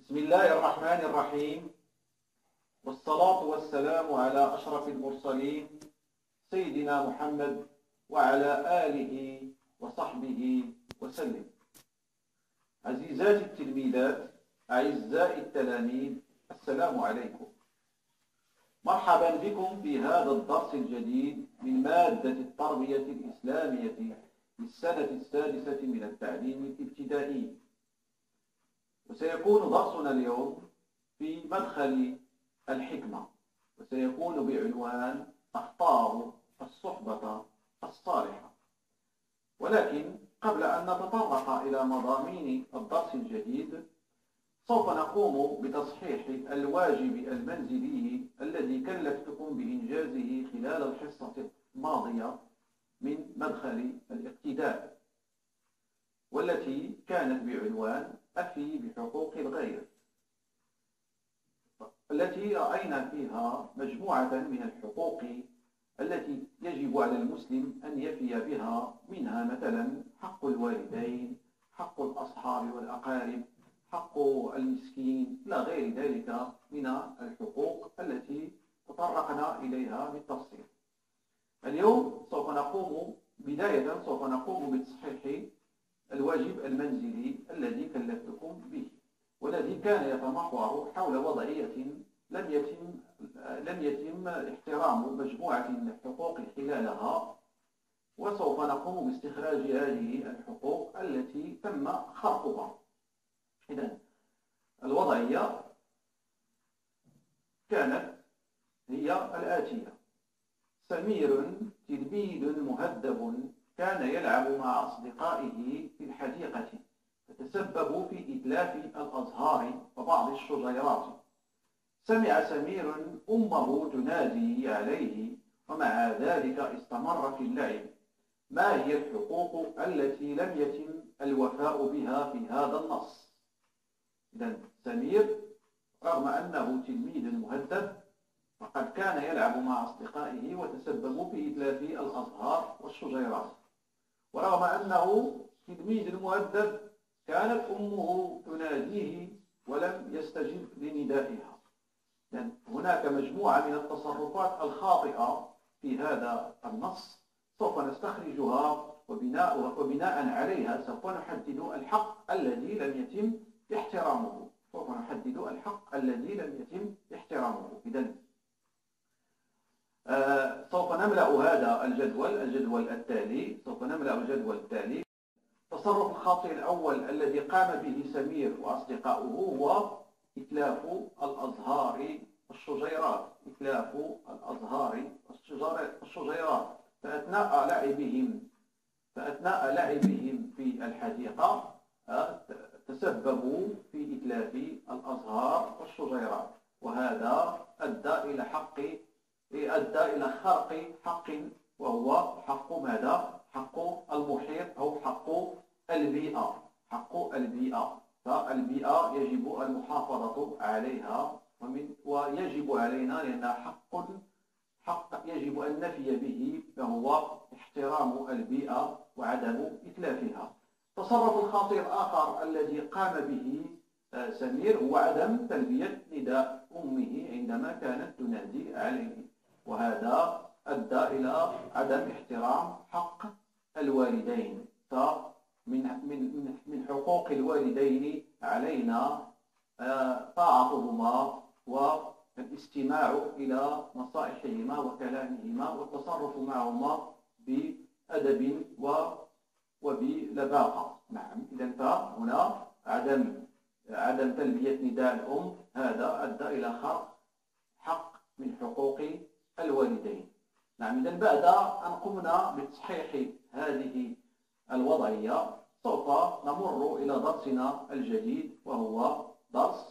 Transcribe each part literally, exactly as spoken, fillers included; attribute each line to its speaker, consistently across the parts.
Speaker 1: بسم الله الرحمن الرحيم، والصلاة والسلام على أشرف المرسلين سيدنا محمد وعلى آله وصحبه وسلم. عزيزاتي التلميذات، أعزائي التلاميذ، السلام عليكم. مرحبا بكم في هذا الدرس الجديد من مادة التربية الإسلامية للسنة السادسة من التعليم الابتدائي. وسيكون درسنا اليوم في مدخل الحكمة، وسيكون بعنوان أخطار الصحبة الصالحة. ولكن قبل أن نتطرق إلى مضامين الدرس الجديد، سوف نقوم بتصحيح الواجب المنزلي الذي كلفتكم بإنجازه خلال الحصة الماضية من مدخل الاقتداء، والتي كانت بعنوان أفي بحقوق الغير، التي رأينا فيها مجموعة من الحقوق التي يجب على المسلم أن يفي بها، منها مثلا حق الوالدين، حق الأصحاب والأقارب، حق المسكين، إلى غير ذلك من الحقوق التي تطرقنا إليها بالتفصيل. اليوم سوف نقوم بداية سوف نقوم بتصحيح الواجب المنزلي الذي كلفتكم به، والذي كان يتمحور حول وضعية لم يتم لم يتم احترام مجموعة من الحقوق خلالها، وسوف نقوم باستخراج هذه الحقوق التي تم خرقها. إذن الوضعية كانت هي الآتية: سمير تلميذ مهذب كان يلعب مع أصدقائه في الحديقة، فتسببوا في إتلاف الأزهار وبعض الشجيرات. سمع سمير أمه تنادي عليه، ومع ذلك استمر في اللعب. ما هي الحقوق التي لم يتم الوفاء بها في هذا النص؟ إذن سمير رغم أنه تلميذ مهذب فقد كان يلعب مع أصدقائه وتسببوا في إتلاف الأزهار والشجيرات، ورغم أنه تلميذ مهذب كانت أمه تناديه ولم يستجب لندائها. يعني هناك مجموعة من التصرفات الخاطئة في هذا النص سوف نستخرجها، وبناء, وبناء عليها سوف نحدد الحق الذي لم يتم احترامه سوف نحدد الحق الذي لم يتم احترامه. إذن آه سوف نملأ هذا الجدول الجدول التالي سوف نملأ الجدول التالي. التصرف الخاطئ الأول الذي قام به سمير وأصدقاؤه هو إتلاف الأزهار والشجيرات إتلاف الأزهار والشجيرات فأثناء لعبهم فأثناء لعبهم في الحديقة تسببوا في إتلاف الأزهار والشجيرات، وهذا أدى إلى حق أدى إلى خرق حق، وهو حق ماذا؟ حق المحيط أو حق البيئة حق البيئة فالبيئة يجب المحافظة عليها، ومن ويجب علينا لأنها حق حق يجب أن نفي به، فهو احترام البيئة وعدم إتلافها. التصرف الخاطئ الآخر الذي قام به سمير هو عدم تلبية نداء أمه عندما كانت تنادي عليه، وهذا أدى إلى عدم احترام حق الوالدين. فمن من من حقوق الوالدين علينا طاعتهما والاستماع إلى نصائحهما وكلامهما والتصرف معهما بأدب وبلباقة. نعم، إذن فهنا عدم عدم تلبية نداء الأم هذا أدى إلى خرق حق من حقوق الوالدين. نعم، إذن بعد أن قمنا بتصحيح هذه الوضعية سوف نمر إلى درسنا الجديد، وهو درس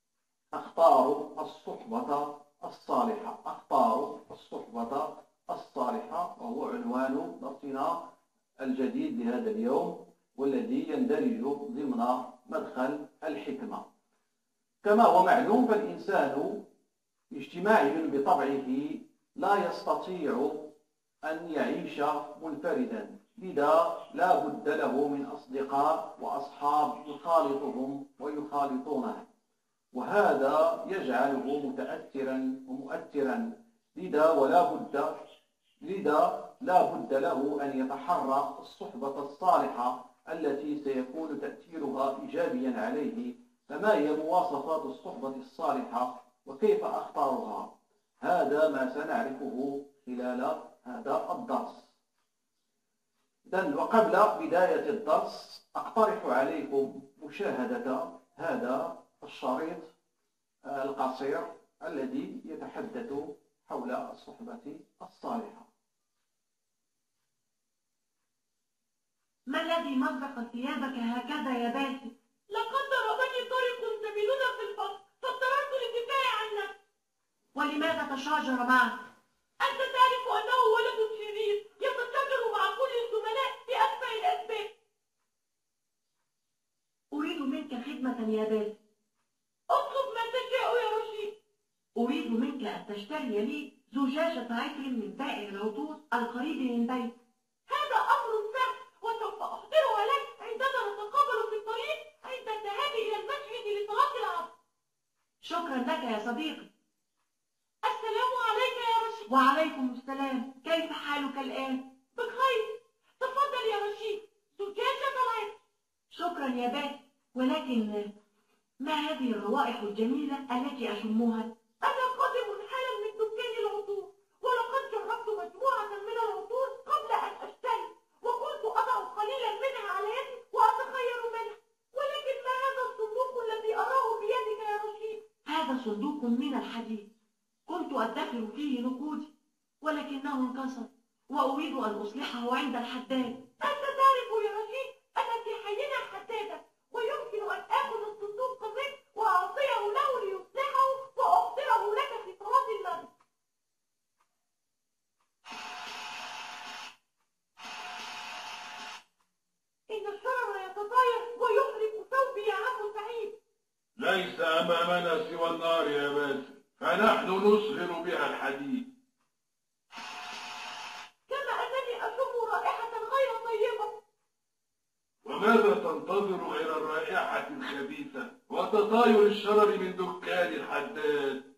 Speaker 1: أخطار الصحبة الصالحة أخطار الصحبة الصالحة وهو عنوان درسنا الجديد لهذا اليوم، والذي يندرج ضمن مدخل الحكمة. كما هو معلوم، فالإنسان اجتماعي بطبعه، لا يستطيع أن يعيش منفردا، لذا لا بد له من أصدقاء وأصحاب يخالطهم ويخالطونه. وهذا يجعله متأثرا ومؤثرا، لذا ولا بد لذا لا بد له أن يتحرى الصحبة الصالحة التي سيكون تأثيرها إيجابيا عليه. فما هي مواصفات الصحبة الصالحة وكيف أختارها؟ هذا ما سنعرفه خلال هذا الدرس. إذن وقبل بداية الدرس أقترح عليكم مشاهدة هذا الشريط القصير الذي يتحدث حول الصحبة الصالحة.
Speaker 2: ما الذي مزق ثيابك هكذا يا باسم؟
Speaker 3: لقد ضربني طارق زميلنا في الفصل فاضطررت للدفاع عن نفسي.
Speaker 2: ولماذا تشاجر معه؟
Speaker 3: أنت تعرف أنه ولد شرير يتشاجر مع كل الزملاء بأسفل الأسباب.
Speaker 2: أريد منك خدمة يا باسم.
Speaker 3: اطلب ما تشاء يا رشيد.
Speaker 2: أريد منك أن تشتري لي زجاجة عطر من بائع العطور القريب من بيت.
Speaker 3: هذا أمر سهل وسوف أحضرها لك عندما نتقابل في الطريق عند الذهاب إلى المسجد لصلاة العصر.
Speaker 2: شكرا لك يا صديقي.
Speaker 3: السلام عليك يا رشيد.
Speaker 2: وعليكم السلام، كيف حالك الآن؟
Speaker 3: بخير. تفضل يا رشيد، زجاجة العطر.
Speaker 2: شكرا يا باسم، ولكن ما هذه الروائح الجميلة التي أشمها؟
Speaker 3: أنا قادم حالا من دكان العطور، ولقد جربت مجموعة من العطور قبل أن أشتري، وكنت أضع قليلا منها على يدي وأتخير منها. ولكن ما هذا الصندوق الذي أراه بيدك يا رشيد؟
Speaker 2: هذا صندوق من الحديد، كنت أدخر فيه نقودي ولكنه انكسر وأريد أن أصلحه عند الحداد.
Speaker 3: أنت تعرف يا رشيد أن في حينا حدادا، ويمكن أن آخذ الصندوق منك وأعطيه له ليصلحه وأحضره لك في صلاة المغرب. إن الشرر يتطاير ويحرق ثوبي يا عم سعيد.
Speaker 4: ليس أمامنا سوى النار يا باسم، فنحن نصهر بها الحديد.
Speaker 3: كما أنني أشم رائحة غير طيبة.
Speaker 4: وماذا تنتظر غير الرائحة الخبيثة وتطاير الشرر من دكان الحداد؟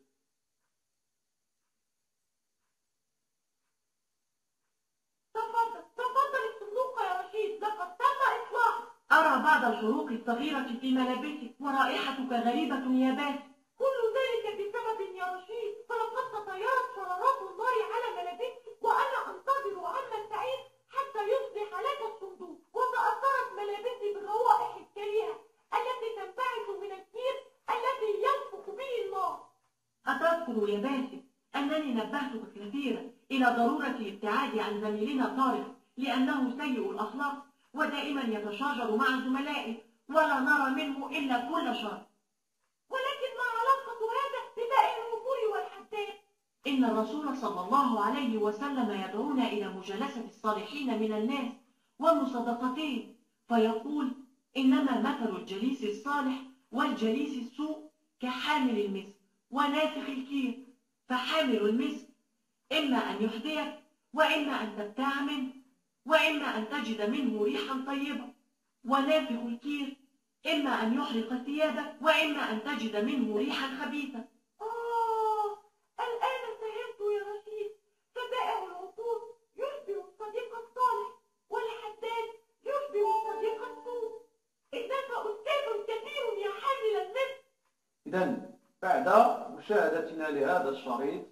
Speaker 3: تفضل تفضل الصندوق يا رشيد، لقد تم إصلاحه.
Speaker 2: أرى بعض الحروق الصغيرة في ملابسك ورائحتك غريبة يا باسم.
Speaker 3: كل ذلك بسبب يا رشيد، فلقد تطايرت شرارات النار على ملابسي وأنا أنتظر عما سعيد حتى يصلح لك الصندوق. وتأثرت ملابسي بالروائح الكريهة التي تنبعث من الكير الذي ينفخ به النار.
Speaker 2: أتذكر يا باسم أنني نبهتك كثيرا إلى ضرورة الابتعاد عن زميلنا طارق لأنه سيء الأخلاق ودائما يتشاجر مع زملائه ولا نرى منه إلا كل شر.
Speaker 3: ولكن ما علاقة هذا ببائع العطور والحداد؟
Speaker 2: إن الرسول صلى الله عليه وسلم يدعونا إلى مجالسة الصالحين من الناس ومصادقتهم، فيقول: إنما مثل الجليس الصالح والجليس السوء كحامل المسك ونافخ الكير، فحامل المسك إما أن يحذيك وإما أن تبتاع منه وإما أن تجد منه ريحا طيبة، ونافخ الكير إما أن يحرق ثيابك وإما أن تجد منه ريحا خبيثة.
Speaker 3: آه، الآن فهمت يا رشيد. فبائع العطور يشبه الصديق الصالح، والحداد يشبه الصديق السوء. إنك أستاذ كبير يا حامل المسك.
Speaker 1: إذن بعد مشاهدتنا لهذا الشريط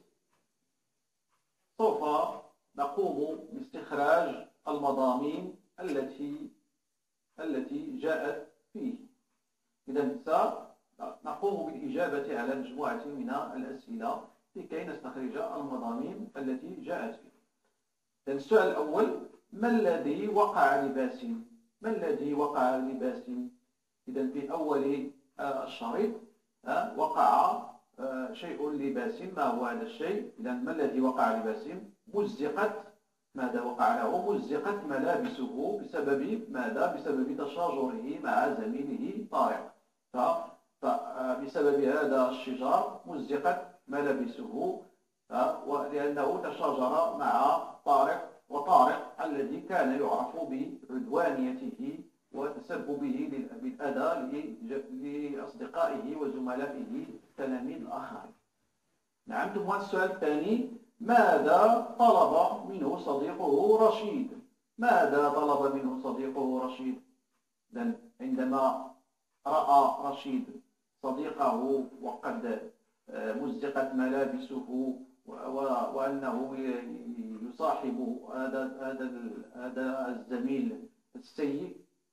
Speaker 1: سوف نقوم باستخراج المضامين التي التي جاءت فيه. إذن سنقوم بالإجابة على مجموعة من الأسئلة لكي نستخرج المضامين التي جاءت فيه. إذن السؤال الأول: ما الذي وقع لباسم؟ ما الذي وقع لباسم؟ إذن في أول الشريط وقع شيء لباسم. ما هو هذا الشيء؟ إذن ما الذي وقع لباسم؟ مزقت. ماذا وقع له؟ مزقت ملابسه بسبب ماذا؟ بسبب تشاجره مع زميله طارق. فبسبب هذا الشجار مزقت ملابسه ولأنه تشاجر مع طارق، وطارق الذي كان يعرف بعدوانيته وتسببه بالأذى لأصدقائه وزملائه التلاميذ الآخرين. نعم. ثم السؤال الثاني: ماذا طلب منه صديقه رشيد؟ ماذا طلب منه صديقه رشيد؟ عندما رأى رشيد صديقه وقد مزقت ملابسه وأنه يصاحب هذا هذا الزميل السيء،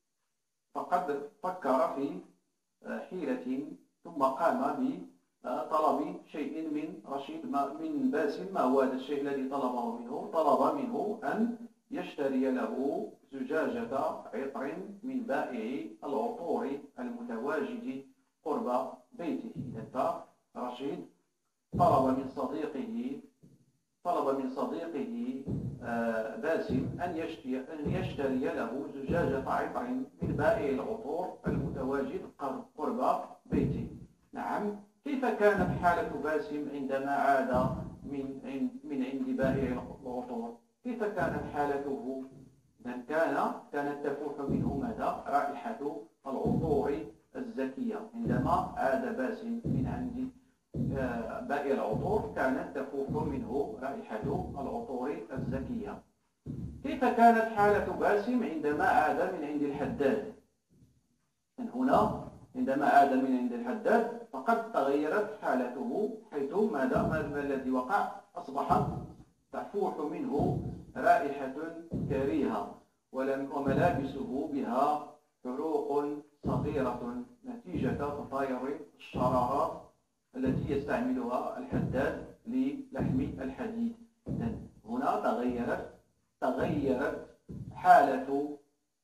Speaker 1: فقد فكر في حيلة ثم قام بطلب شيء من رشيد من باسم. ما هو هذا الشيء الذي طلبه منه؟ طلب منه أن يشتري له زجاجة عطر من بائع العطور المتواجد قرب بيته. فرشيد طلب من صديقه طلب من صديقه باسم أن يشتري له زجاجة عطر من بائع العطور المتواجد قرب بيته. نعم. كيف كانت حالة باسم عندما عاد من من عند بائع العطور؟ كيف كانت حالته؟ كان كانت تفوح منه ماذا؟ رائحة العطور الزكية. عندما عاد باسم من عند بائع العطور كانت تفوح منه رائحة العطور الزكية. كيف كانت حالة باسم عندما عاد من عند الحداد؟ من هنا عندما عاد من عند الحداد فقد تغيرت حالته، حيث ماذا؟ ما الذي وقع؟ أصبحت تفوح منه رائحة كريهة، وملابسه بها حروق صغيرة نتيجة تطاير الشرارات التي يستعملها الحداد للحم الحديد. هنا تغيرت تغيرت حالة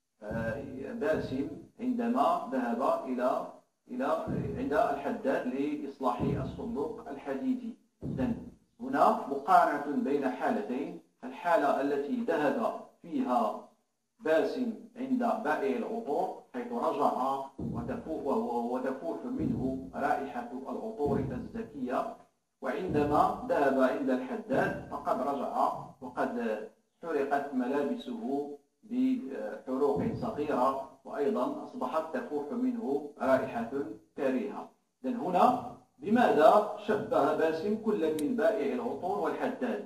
Speaker 1: باسم عندما ذهب إلى إلى عند الحداد لإصلاح الصندوق الحديدي. هنا مقارنة بين حالتين: الحالة التي ذهب فيها باسم عند بائع العطور حيث رجع وتفوح منه رائحة العطور الزكية، وعندما ذهب عند الحداد فقد رجع وقد حرقت ملابسه بحروق صغيرة، وأيضا أصبحت تفوح منه رائحة كريهة. إذن هنا بماذا شبه باسم كل من بائع العطور والحداد؟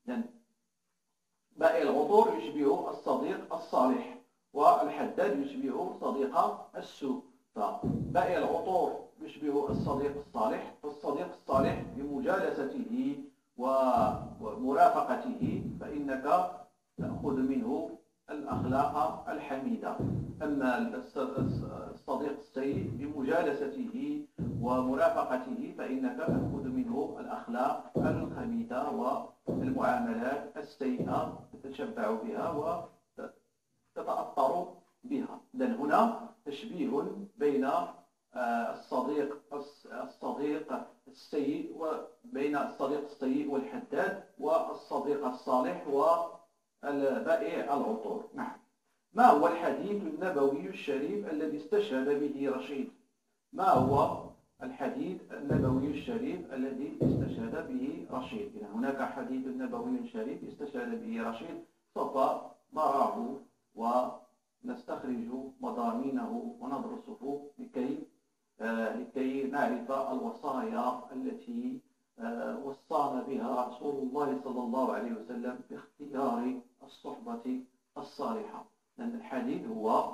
Speaker 1: بائع العطور يشبه الصديق الصالح، والحداد يشبه صديق السوء. فبائع العطور يشبه الصديق الصالح، فالصديق الصالح بمجالسته ومرافقته فإنك تأخذ منه الأخلاق الحميدة. أما الصديق السيء بمجالسته ومرافقته فإنك تأخذ منه الأخلاق الخبيثة والمعاملات السيئة تتشبع بها وتتأثر بها. إذن هنا تشبيه بين الصديق الصديق السيء وبين الصديق السيء والحداد والصديق الصالح والبائع العطور. نعم. ما هو الحديث النبوي الشريف الذي استشهد به رشيد؟ ما هو الحديث النبوي الشريف الذي استشهد به رشيد؟ إذا هناك حديث نبوي شريف استشهد به رشيد، سوف نراه ونستخرج مضامينه وندرسه لكي آه لكي نعرف الوصايا التي آه وصانا بها رسول الله صلى الله عليه وسلم باختيار الصحبة الصالحة. لأن الحديث هو: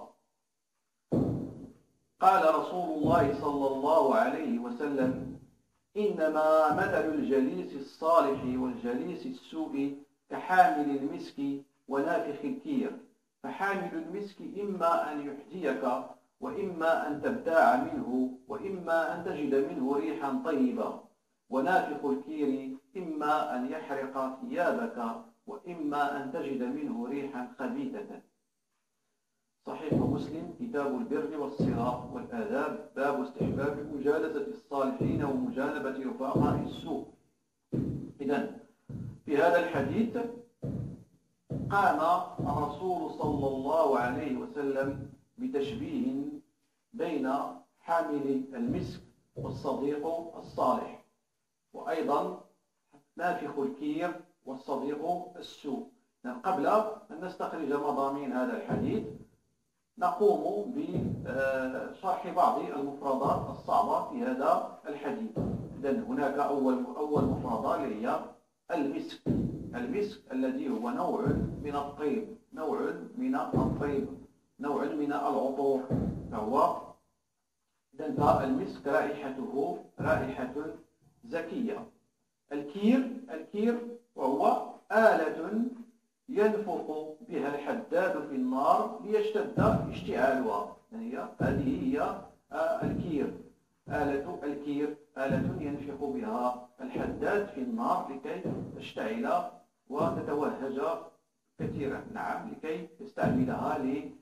Speaker 1: قال رسول الله صلى الله عليه وسلم: إنما مثل الجليس الصالح والجليس السوء كحامل المسك ونافخ الكير، فحامل المسك إما أن يحجيك وإما أن تبتاع منه وإما أن تجد منه ريحا طيبة، ونافخ الكير إما أن يحرق ثيابك وإما أن تجد منه ريحا خبيثة. صحيح مسلم كتاب البر والصلة والآداب، باب استحباب مجالسة الصالحين ومجانبة رفقاء السوء. إذن في هذا الحديث قام الرسول صلى الله عليه وسلم بتشبيه بين حامل المسك والصديق الصالح، وأيضا نافخ الكير والصديق السوء. قبل أن نستخرج مضامين هذا الحديث نقوم بشرح بعض المفردات الصعبة في هذا الحديث. إذن هناك أول أول مفردة اللي هي المسك. المسك الذي هو نوع من الطيب، نوع من الطيب، نوع من العطور، فهو إذن المسك رائحته رائحة زكية. الكير الكير وهو آلة ينفخ بها الحداد في النار ليشتد اشتعالها. هي هذه هي الكير، آلة الكير، آلة ينفخ بها الحداد في النار لكي تشتعل وتتوهج كثيرا، نعم، لكي يستعملها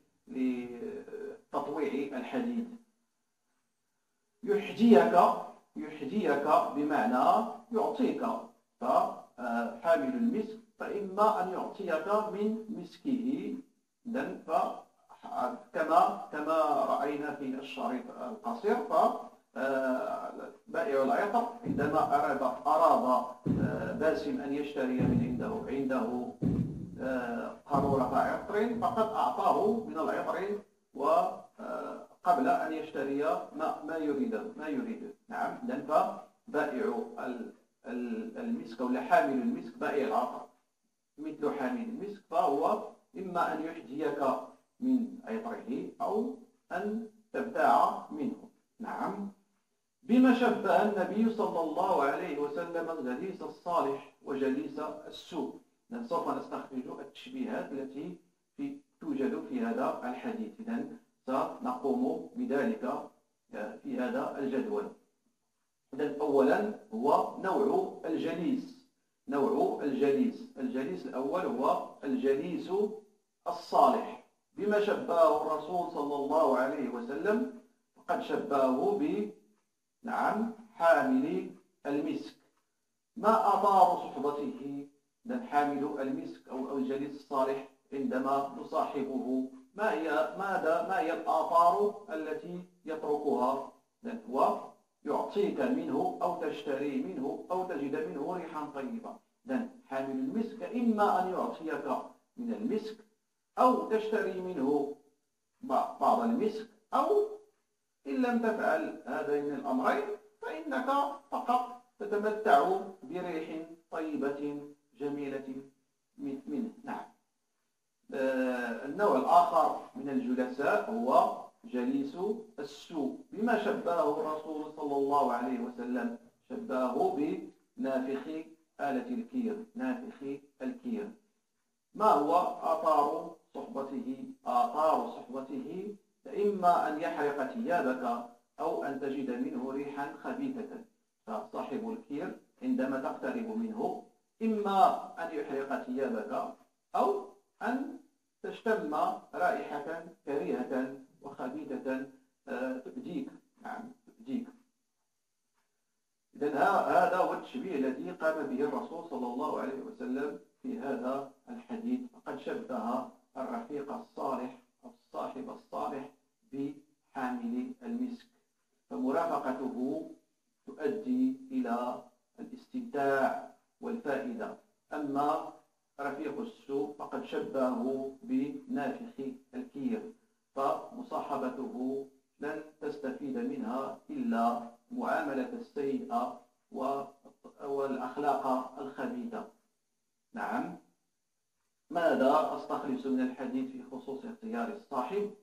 Speaker 1: لتطويع الحديد. يحجيك يحجيك بمعنى يعطيك، فحامل المسك فإما أن يعطيك من مسكه، كما كما رأينا في الشريط القصير، فبائع العطر عندما أراد أراد باسم أن يشتري من عنده عنده قارورة عطر فقد أعطاه من العطر وقبل أن يشتري ما ما يريد ما يريد نعم. إذن فبائع المسك ولا حامل المسك بائع العطر مثل حامل المسك، فهو إما أن يحجيك من عطره أو أن تبتاع منه، نعم. بما شبه النبي صلى الله عليه وسلم الجليس الصالح وجليس السوء. سوف نستخرج التشبيهات التي في توجد في هذا الحديث، إذن سنقوم بذلك في هذا الجدول. إذن أولا هو نوع الجليس. نوع الجليس الجليس الأول هو الجليس الصالح. بما شبهه الرسول صلى الله عليه وسلم فقد شبهه ب نعم حامل المسك. ما آثار صحبته؟ إذن حامل المسك أو الجليس الصالح عندما نصاحبه ما هي ماذا ما هي الآثار التي يتركها؟ إذن هو يعطيك منه أو تشتري منه أو تجد منه ريحا طيبة. إذن حامل المسك إما أن يعطيك من المسك أو تشتري منه بعض المسك، أو إن لم تفعل هذين الأمرين فإنك فقط تتمتع بريح طيبة جميلة منه، نعم. النوع الآخر من الجلساء هو جليس السوء. بما شبهه الرسول صلى الله عليه وسلم شبهه بنافخ آلة الكير، نافخ الكير. ما هو آثار صحبته؟ آثار صحبته إما أن يحرق ثيابك أو أن تجد منه ريحا خبيثة. فصاحب الكير عندما تقترب منه إما أن يحرق ثيابك أو أن تشتم رائحة كريهة وخبيثة تؤذيك، نعم تؤذيك. إذن هذا هو التشبيه الذي قام به الرسول صلى الله عليه وسلم في هذا الحديث. فقد شبه الرفيق الصالح أو الصاحب الصالح بحامل المسك، فمرافقته تؤدي إلى الاستمتاع والفائدة. أما رفيق السوء فقد شبهه بنافخ الكير، فمصاحبته لن تستفيد منها إلا معاملة السيئة والأخلاق الخبيثة، نعم. ماذا أستخلص من الحديث في خصوص اختيار الصاحب؟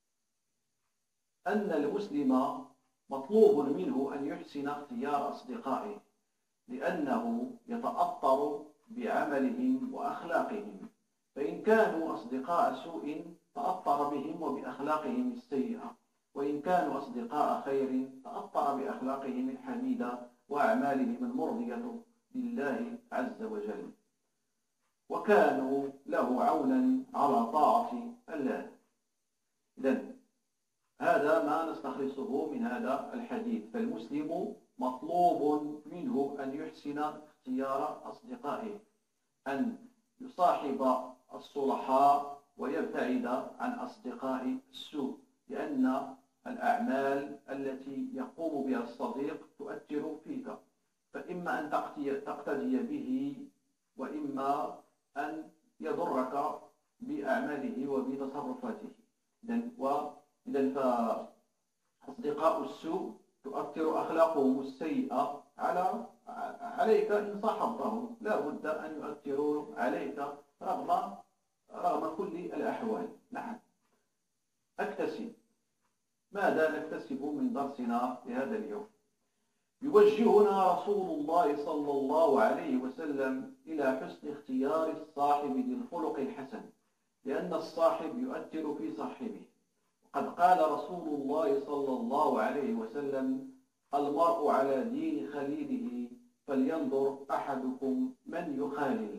Speaker 1: أن المسلم مطلوب منه أن يحسن اختيار أصدقائه، لأنه يتأثر بعملهم وأخلاقهم، فإن كانوا أصدقاء سوء تأثر بهم وبأخلاقهم السيئة، وإن كانوا أصدقاء خير تأثر بأخلاقهم الحميدة وأعمالهم المرضية لله عز وجل، وكانوا له عونا على طاعة الله. إذن هذا ما نستخلصه من هذا الحديث. فالمسلم مطلوب منه أن يحسن اختيار أصدقائه، أن يصاحب الصلحاء ويبتعد عن أصدقاء السوء، لأن الأعمال التي يقوم بها الصديق تؤثر فيك، فإما أن تقتدي به وإما أن يضرك بأعماله وبتصرفاته. إذا فأصدقاء السوء تؤثر أخلاقهم السيئة على عليك إن صاحبتهم، لا بد أن يؤثروا عليك رغم رغم كل الأحوال. نعم. أكتسب. ماذا نكتسب من درسنا لهذا اليوم؟ يوجهنا رسول الله صلى الله عليه وسلم إلى حسن اختيار الصاحب ذي الخلق الحسن، لأن الصاحب يؤثر في صاحبه. وقد قال رسول الله صلى الله عليه وسلم: المرء على دين خليله فلينظر أحدكم من يخالل.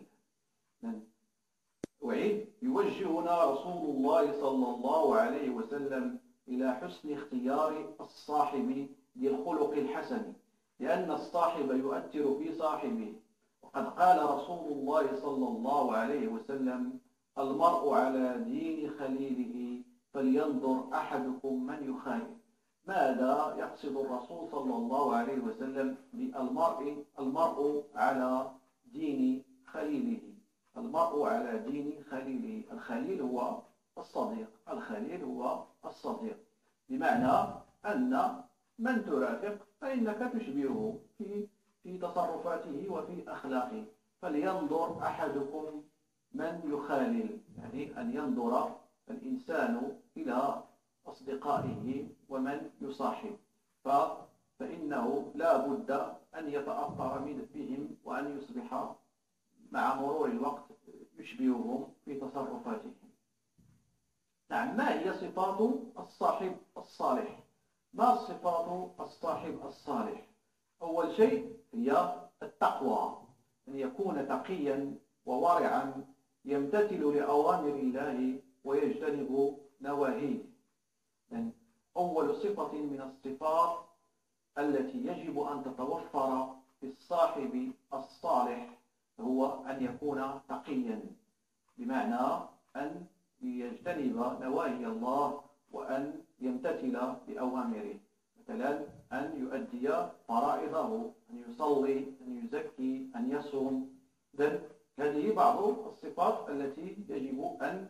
Speaker 1: أعيد: يوجهنا رسول الله صلى الله عليه وسلم إلى حسن اختيار الصاحب ذي الخلق الحسن، لأن الصاحب يؤثر في صاحبه. وقد قال رسول الله صلى الله عليه وسلم: المرء على دين خليله فلينظر أحدكم من يخالل. ماذا يقصد الرسول صلى الله عليه وسلم بالمرء المرء على دين خليله؟ المرء على دين خليله. الخليل هو الصديق، الخليل هو الصديق، بمعنى أن من ترافق فإنك تشبهه في في تصرفاته وفي أخلاقه. فلينظر أحدكم من يخالل، يعني أن ينظر الإنسان إلى أصدقائه ومن يصاحب، فإنه لا بد أن يتأثر بهم وأن يصبح مع مرور الوقت يشبههم في تصرفاتهم. نعم. ما هي صفات الصاحب الصالح؟ ما صفات الصاحب الصالح؟ أول شيء هي التقوى، أن يكون تقيا وورعا يمتثل لأوامر الله ويجتنب نواهيه. يعني أول صفة من الصفات التي يجب أن تتوفر في الصاحب الصالح هو أن يكون تقيا، بمعنى أن يجتنب نواهي الله وأن يمتثل بأوامره، مثلا أن يؤدي فرائضه، أن يصلي، أن يزكي، أن يصوم. هذه بعض الصفات التي يجب أن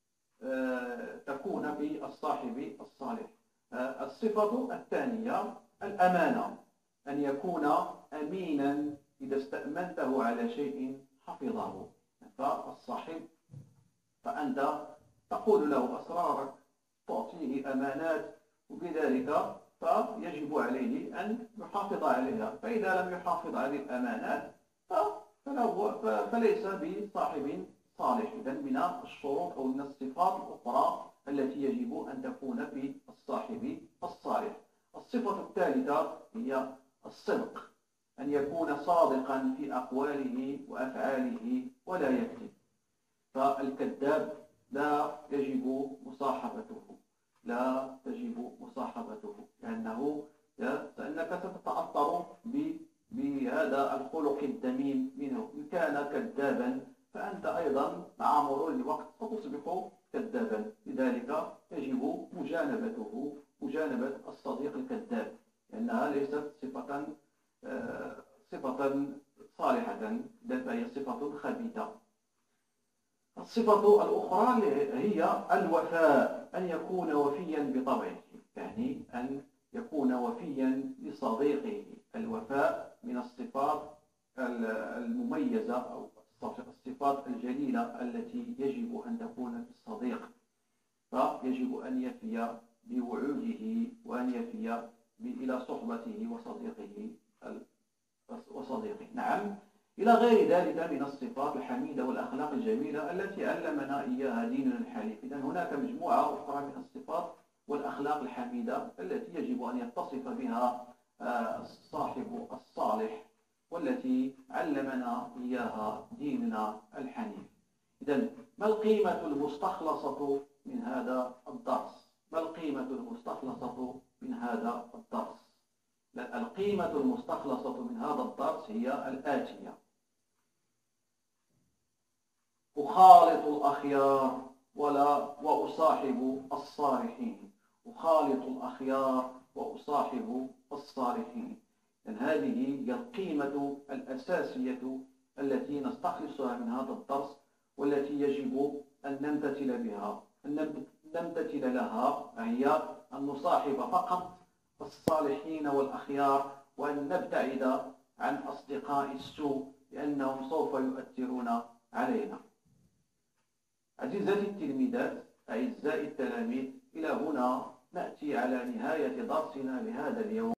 Speaker 1: تكون في الصاحب الصالح. الصفة الثانية الأمانة، أن يكون أمينا، إذا استأمنته على شيء حفظه. فالصاحب فأنت تقول له أسرارك، تعطيه أمانات، وبذلك فيجب عليه أن يحافظ عليها. فإذا لم يحافظ على الأمانات فليس بصاحب صالح. إذن من الشروط أو من الصفات الأخرى التي يجب أن تكون في الصاحب الصالح. الصفة الثالثة هي الصدق، أن يكون صادقا في أقواله وأفعاله ولا يكذب. فالكذاب لا يجب مصاحبته، لا تجب مصاحبته، لأنه لأنك ستتأثر بهذا الخلق الذميم منه. إن كان كذابا فأنت أيضا مع مرور الوقت ستصبح كذابا، لذلك يجب مجانبته، مجانبة الصديق الكذاب، لأنها ليست صفة صفة صالحة، بل هي صفة خبيثة. الصفة الأخرى هي الوفاء، أن يكون وفيا بطبعه، يعني أن يكون وفيا لصديقه. الوفاء من الصفات المميزة أو الصفات الجليلة التي يجب أن تكون في الصديق، فيجب أن يفي بوعوده وأن يفي إلى صحبته وصديقه وصديقه. نعم. إلى غير ذلك من الصفات الحميدة والأخلاق الجميلة التي علمنا إياها ديننا الحنيف. إذن هناك مجموعة أخرى من الصفات والأخلاق الحميدة التي يجب أن يتصف بها الصاحب الصالح، والتي علمنا إياها ديننا الحنيف. إذن ما القيمة المستخلصة من هذا الدرس؟ ما القيمة المستخلصة من هذا الدرس؟ القيمة المستخلصة من هذا الدرس هي الآتية: أخالط الأخيار ولا وأصاحب الصالحين. أخالط الأخيار وأصاحب الصالحين. لأن هذه هي القيمة الأساسية التي نستخلصها من هذا الدرس، والتي يجب أن نمتثل بها، أن نمتثل لها، هي أن نصاحب فقط الصالحين والأخيار، وأن نبتعد عن أصدقاء السوء لأنهم سوف يؤثرون علينا. عزيزتي التلميذات، أعزائي التلاميذ، إلى هنا نأتي على نهاية درسنا لهذا اليوم.